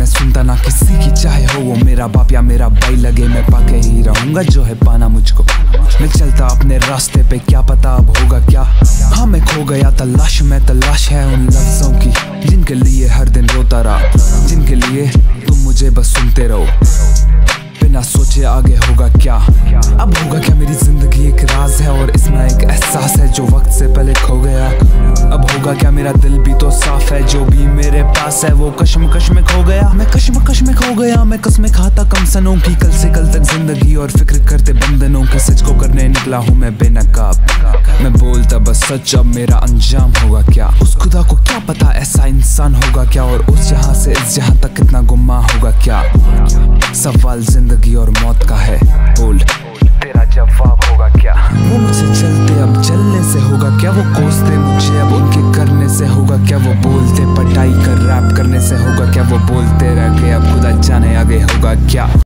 मैं सुनता ना किसी की, चाहे हो वो मेरा बाप या मेरा भाई लगे, मैं पाके ही रहूंगा जो है पाना मुझको। मैं चलता अपने रास्ते पे, क्या पता अब होगा क्या। हाँ मैं खो गया तलाश में, तलाश है उन लफ्जों की जिनके लिए हर दिन रोता रहा, जिनके लिए तुम मुझे बस सुनते रहो बिना सोचे आगे होगा क्या। अब होगा क्या, मेरी जिंदगी एक राज है और इसमें एक एहसास है जो वक्त से पहले खो गया। अब होगा क्या, मेरा दिल भी तो साफ है, जो भी मेरे पास है वो कश्मकश में खो गया। मैं कश्मकश में खो गया, मैं कसमें खाता कम सनों की, कल से कल तक जिंदगी और फिक्र करते बंधनों के। सच को करने निकला हूँ मैं बेनकाब, मैं बोलता बस सच, अब मेरा अंजाम होगा क्या। उस खुदा को क्या पता ऐसा इंसान होगा क्या, और उस जहां से इस जहां तक कितना गुम्मा होगा क्या। सवाल जिंदगी और मौत का है, बोल तेरा जवाब होगा क्या। वो मुझसे चलते अब चलने से होगा क्या, वो कोसते मुझे अब उनके करने से होगा क्या। वो बोलते पढ़ाई कर रैप करने से होगा क्या, वो बोलते रह गए अब खुदा जाने आगे होगा क्या।